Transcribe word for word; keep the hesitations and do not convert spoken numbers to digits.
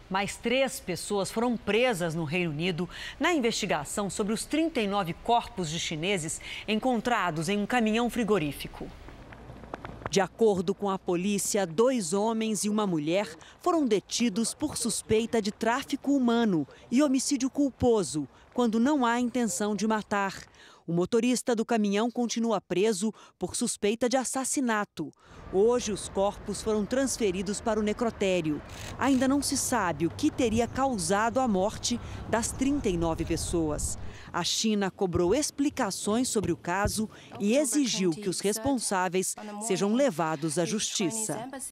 Mais três pessoas foram presas no Reino Unido na investigação sobre os trinta e nove corpos de chineses encontrados em um caminhão frigorífico. De acordo com a polícia, dois homens e uma mulher foram detidos por suspeita de tráfico humano e homicídio culposo, quando não há intenção de matar. O motorista do caminhão continua preso por suspeita de assassinato. Hoje, os corpos foram transferidos para o necrotério. Ainda não se sabe o que teria causado a morte das trinta e nove pessoas. A China cobrou explicações sobre o caso e exigiu que os responsáveis sejam levados à justiça.